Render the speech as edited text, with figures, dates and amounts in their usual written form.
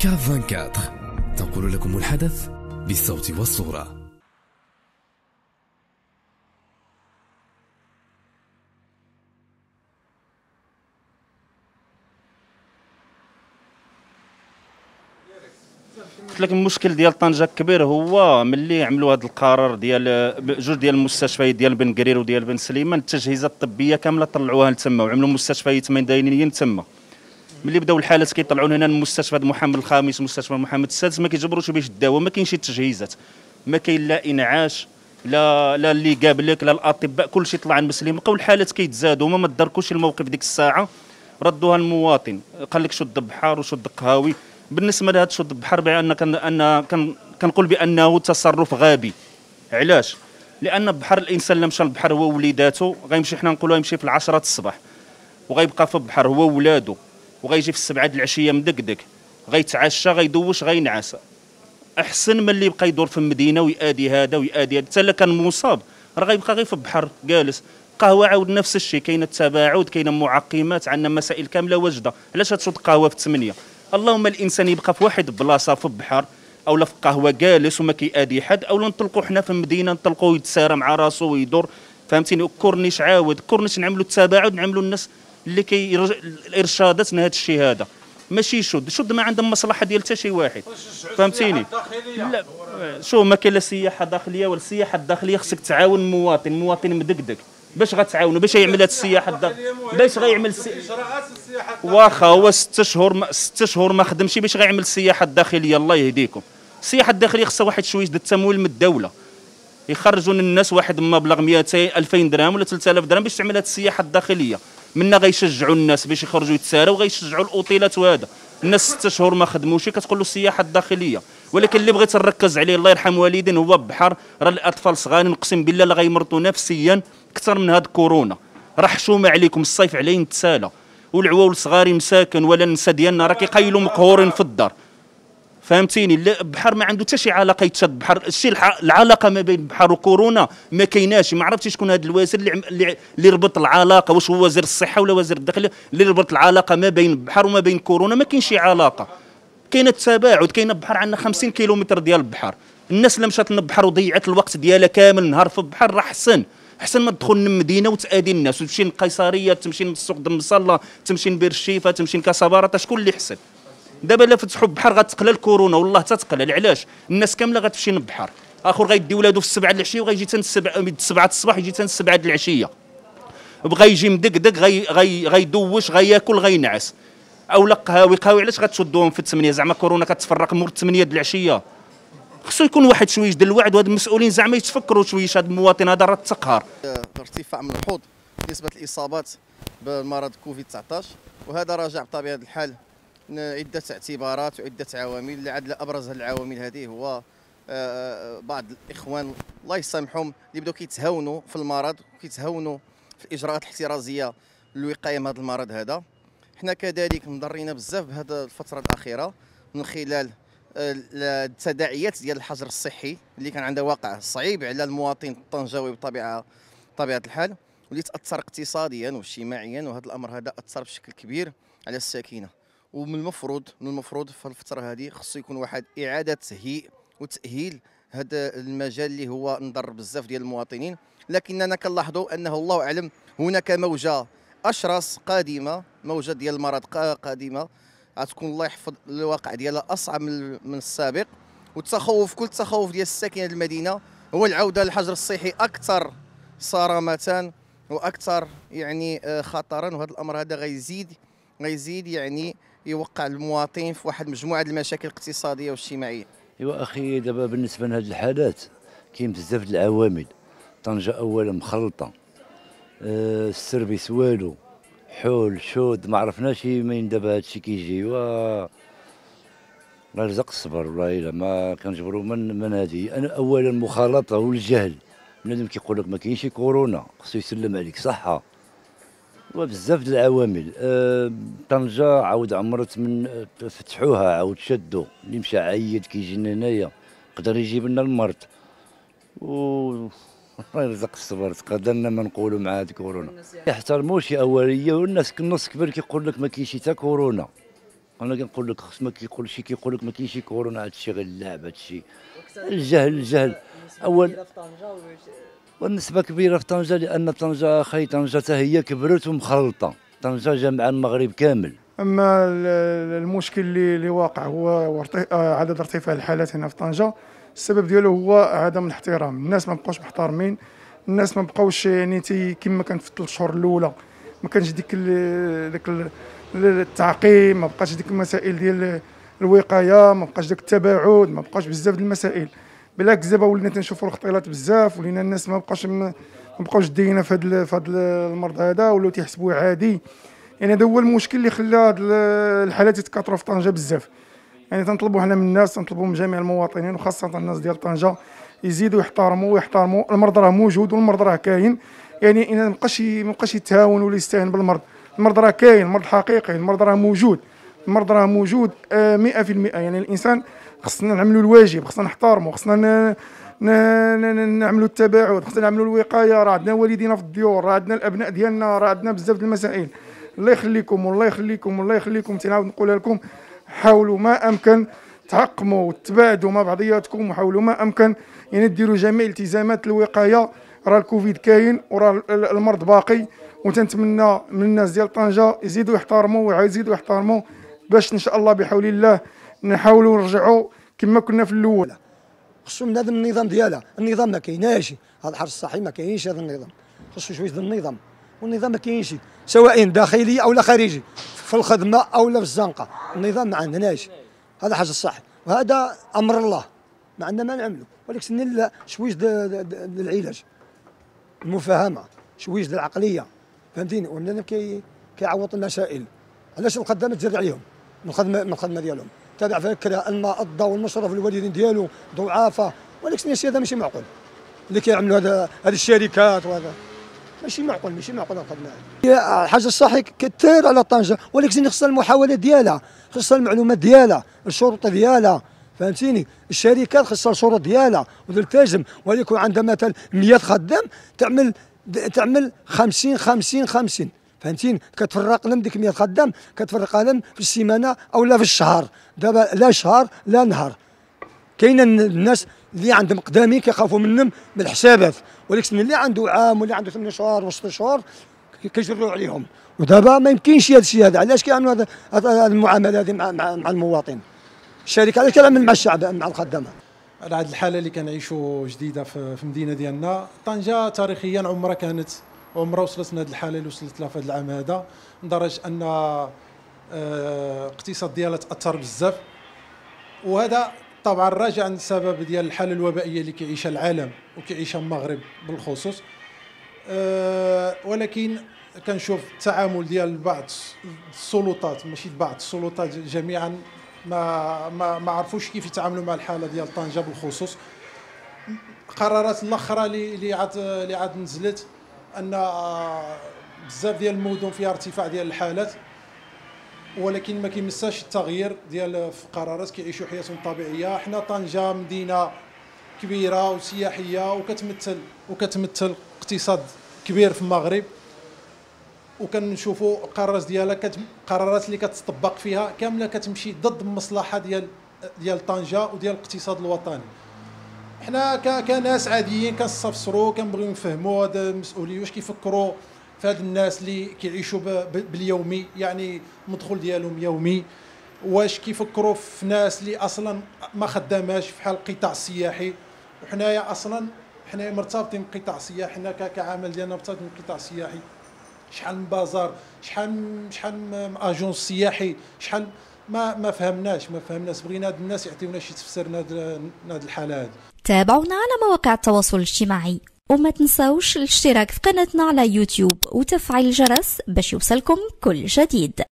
كاف 24 تنقل لكم الحدث بالصوت والصورة. قلت لك المشكل ديال طنجة كبير هو ملي عملوا هذا القرار ديال جوج ديال المستشفيات ديال بن قرير وديال بن سليمان، التجهيزات الطبيه كامله طلعوها لتما وعملوا مستشفيات ميدانيين تما. ملي بداو الحالات كيطلعون هنا المستشفى محمد الخامس مستشفى محمد السادس ما كيجبروش باش يداو، ما كاينش التجهيزات، ما كاين لا انعاش لا اللي قابلك لا الاطباء، كلشي طلع مسلم. بقاو الحالات كيتزادوا، ما تدركوش الموقف ديك الساعه ردوها للمواطن، قال لك شد بحار وشد قهاوي. بالنسبه لهذا شد بحر بان كنقول بانه تصرف غبي. علاش؟ لان بحر الانسان اللي مشى للبحر هو وليداته، غيمشي حنا نقولوا يمشي في 10 الصباح وغيبقى في البحر هو ولادو، وغيجي في 7 د العشيه مدقدق، غيتعشى غيدوش غينعس. احسن من اللي يبقى يدور في المدينه ويادي هذا ويادي هذا. حتى الا كان مصاب راه غيبقى غير في البحر جالس. قهوه عاود نفس الشيء، كاين التباعد، كاين معقمات، عندنا مسائل كامله واجده. علاش تشرب قهوه في 8؟ اللهم الانسان يبقى في واحد بلاصه في البحر او لا في قهوه جالس وما كيادي حد، او نطلقوا حنا في المدينه نطلقوا يتسارى مع راسو ويدور، فهمتيني؟ كورنيش عاود كورنيش نعملوا التباعد، نعملوا الناس اللي الارشادات لهذا الشيء هذا، ماشي يشد ما عندهم مصلحه ديال حتى شي واحد، فهمتيني؟ لا شو ما كاين لا سياحه داخليه ولا السياحه الداخليه خصك تعاون المواطن مدقدق. باش غتعاونوا باش يعمل هذه السياحه باش غيعمل واخا هو 6 شهور ما خدمش باش غيعمل السياحه الداخليه. الله يهديكم. السياحه الداخليه خصها واحد شويه د التمويل من الدوله، يخرجوا للناس واحد المبلغ 200 2000 درهم ولا 3000 درهم باش تعمل هذه السياحه الداخليه. منا غيشجعوا الناس باش يخرجوا يتساراو، وغيشجعوا الاوتيلات. وهذا الناس 6 شهور ما خدموش كتقول له السياحه الداخليه. ولكن اللي بغيت نركز عليه الله يرحم والدين هو البحر. راه الاطفال صغارين نقسم بالله لا غيمرضوا نفسيا اكثر من هاد كورونا. راه حشومه عليكم الصيف عليه تسالى، والعواول صغاري مساكن ولا النساء ديالنا راه كيقيلوا مقهورين في الدار، فهمتيني؟ البحر ما عنده حتى شي علاقه يتشد بحر. الشيء العلاقه ما بين البحر وكورونا ما كايناش. ما عرفتش شكون هذا الوزير اللي ربط العلاقه، واش هو وزير الصحه ولا وزير الداخليه اللي ربط العلاقه ما بين البحر وما بين كورونا؟ ما كاين شي علاقه. كاين التباعد، كاين البحر عندنا 50 كيلومتر ديال البحر. الناس اللي مشات للبحر وضيعت الوقت ديالها كامل نهار في البحر راه احسن ما تدخل للمدينه وتادي الناس وتمشي للقيصريه، تمشي للسوق دمصله، تمشي لبير الشيفه، تمشي لكاساباره. شكون اللي حسن؟ دابا الا فتحوا البحر غتقلل الكورونا، والله تتقلل. علاش؟ الناس كامله غتمشي للبحر. اخر غيدي ولادو في 7 د العشيه وغيجي حتى 7 الصباح يجي حتى 7 د العشيه، بغى يجي مدقدق غيدوش غياكل غينعس. او لا قهاوي علاش غتشدوهم في 8؟ زعما كورونا كتفرق مور 8 د العشيه. خصو يكون واحد شويه د الوعد، وهاد المسؤولين زعما يتفكروا شويه. هذا المواطن هذا راه تقهر. ارتفاع ملحوظ في نسبه الاصابات بمرض كوفيد 19، وهذا راجع بطبيعه الحال عده اعتبارات وعده عوامل. لعل ابرز العوامل هذه هو بعض الاخوان الله يسامحهم اللي بداو كيتهاونوا في المرض وكيتهاونوا في الاجراءات الاحترازيه للوقايه من هذا المرض هذا. حنا كذلك مضرينا بزاف بهذه الفتره الاخيره من خلال التداعيات ديال الحجر الصحي اللي كان عنده واقع صعيب على المواطن الطنجاوي بطبيعه الحال، واللي تاثر اقتصاديا واجتماعيا. وهذا الامر هذا اثر بشكل كبير على الساكنه. ومن المفروض في الفتره هذه خصو يكون واحد اعاده تهيئ وتاهيل هذا المجال اللي هو نضر بزاف ديال المواطنين. لكننا كنلاحظوا انه الله اعلم هناك موجه اشرس قادمه، موجه ديال المرض قادمه غتكون الله يحفظ الواقع ديالها اصعب من السابق. والتخوف كل التخوف ديال الساكنه المدينه هو العوده للحجر الصحي اكثر صرامه واكثر يعني خطرا. وهذا الامر هذا غيزيد يعني يوقع المواطن في واحد مجموعه المشاكل الاقتصاديه والاجتماعيه. ايوا اخي دابا بالنسبه لهذه الحالات كاين بزاف د العوامل. طنجه اولا مخلطه، السيرفيس والو، حول شود ما عرفناش منين دابا هادشي كيجي. و الله يرزق الصبر والله الا ما كنجبروا من هذه. انا اولا المخالطه والجهل. بنادم كيقول لك ما كاينش كورونا خصو يسلم عليك صحه، وبزاف د العوامل. طنجه عاود عمرت من فتحوها عاود شدوا، اللي مشى عيد كيجي لنا يقدر يجيب لنا المرض. و الله يرزق الصبر تقدرنا ما نقولوا مع هاد كورونا. يحترموا شي اوليه، والناس النص كبير كيقول لك ما كاينش حتى كورونا. انا كنقول لك خص ما كيقول شي كيقول لك ما كاينش كورونا، هذا الشيء غير اللعب، هذا الشيء الجهل اول. والنسبه كبيره في طنجه لان طنجه طنجه حتى هي كبرت ومخلطه، طنجه جامعه المغرب كامل. اما المشكل اللي واقع هو عدد ارتفاع الحالات هنا في طنجه. السبب ديالو هو عدم الاحترام، الناس ما بقاوش محترمين، الناس ما بقاوش يعني كما كان في 3 شهور الاولى ما كانش ديك التعقيم، ما بقاش ديك المسائل ديال الوقايه، ما بقاش داك التباعد، ما بقاش بزاف ديال المسائل. بالعكس دابا ولينا تنشوفوا الاختلاط بزاف، ولينا الناس ما بقاوش دينا في هذا المرض هذا، ولاو تيحسبوه عادي. يعني هذا هو المشكل اللي خلى هاد الحالات يتكاثروا في طنجه بزاف. يعني تنطلبوا حنا من الناس، تنطلبوا من جميع المواطنين وخاصه الناس ديال طنجه يزيدوا يحترموا المرض راه موجود والمرض راه كاين. يعني ما بقاش يتهاون ولا يستهان بالمرض، المرض راه كاين، المرض حقيقي، المرض راه موجود، المرض راه موجود 100%. يعني الانسان خصنا نعملوا الواجب، خصنا نحترموا، خصنا نعملوا التباعد، خصنا نعملوا الوقايه. راه عندنا والدينا في الديور، راه عندنا الابناء ديالنا، راه عندنا بزاف ديال المسائل. الله يخليكم والله يخليكم والله يخليكم، تنعاود نقولها لكم، حاولوا ما امكن تعقموا وتباعدوا مع بعضياتكم، وحاولوا ما امكن يعني ديروا جميع التزامات الوقايه. راه الكوفيد كاين وراه المرض باقي، وتنتمنى من الناس ديال طنجه يزيدوا يحترموا ويزيدوا يحترموا باش ان شاء الله بحول الله نحاولوا نرجعوا كما كنا في الاول. خصو من هذا النظام ديالها، النظام ما كايناش، هذا الحرس الصحي ما كاينش، هذا النظام خصو شويه ديال النظام، والنظام ما كاينش سواء داخلي او لا خارجي، في الخدمه او لا في الزنقه، النظام ما عندناش. هذا حرس الصحي وهذا امر الله ما عندنا ما نعملوا، ولكن شويه العلاج، المفاهمه، شويه العقليه، فهمتيني. ولنا كيعوض المسائل. علاش الخدامه تجري عليهم من الخدمه ديالهم، تابع فكره الماء الضوء والمشرف الوالدين ديالو ضعافه، ولكن هذا ماشي معقول اللي كيعملوا هذه الشركات، وهذا ماشي معقول الخدمه هذه. الحاجه الصحي كثير على طنجه، ولكن خصها المحاولات ديالها، خصها المعلومات ديالها، الشروط ديالها، فهمتيني. الشركات خصها الشروط ديالها وتلتزم، وليكن عندها مثلا 100 خدام تعمل 50 فهمتيني. كتفرق لهم ديك 100 خدام، كتفرقها لهم في السيمانه او لا في الشهر. دابا لا شهر لا نهار. كاين الناس اللي عندهم قدامين كيخافوا منهم بالحسابات، ولكن اللي عنده عام واللي عنده 8 شهور و6 شهور كيجروا عليهم. ودابا ما يمكنش هذا الشيء هذا. علاش كيعملوا هذه المعامله هذه مع المواطن؟ الشركه علاش كتعمل مع الشعب مع الخدامه؟ على هذه الحاله اللي كنعيشوا جديده في المدينه ديالنا طنجه، تاريخيا عمرها وصلت من هذه الحاله اللي وصلت لها في هذا العام هذا، لدرجه ان الاقتصاد ديالها تاثر بزاف. وهذا طبعا راجع عن السبب ديال الحاله الوبائيه اللي كيعيشها العالم وكيعيشها المغرب بالخصوص. ولكن كنشوف التعامل ديال بعض السلطات، ماشي بعض السلطات جميعا، ما عرفوش كيف يتعاملوا مع الحاله ديال طنجه بالخصوص. قرارات الاخرى اللي عاد نزلت ان بزاف ديال المدن فيها ارتفاع ديال الحالات، ولكن ما كيمساش التغيير ديال في قرارات، كيعيشوا حياتهم طبيعيه. حنا طنجه مدينه كبيره وسياحيه وكتمثل اقتصاد كبير في المغرب، وكنشوفوا القرارات ديالها قرارات اللي كتطبق فيها كامله كتمشي ضد المصلحه ديال طنجه وديال الاقتصاد الوطني. حنا كناس عاديين كنستفسروا، كنبغيو نفهموا هاد المسؤولين واش كيفكروا في هاد الناس اللي كيعيشوا باليومي، يعني المدخول ديالهم يومي. واش كيفكروا في ناس اللي اصلا ما خداماش في حال القطاع السياحي، وحنايا اصلا حنايا مرتبطين بالقطاع السياحي، حنا كعمل ديالنا مرتبطين بالقطاع السياحي. شحال من بازار، شحال من اجونس سياحي، شحال ما فهمناش بغينا هاد الناس يعطيونا شي تفسير لهاد الحاله هذه. تابعونا على مواقع التواصل الاجتماعي، وما تنساوش الاشتراك في قناتنا على يوتيوب وتفعيل الجرس باش يوصلكم كل جديد.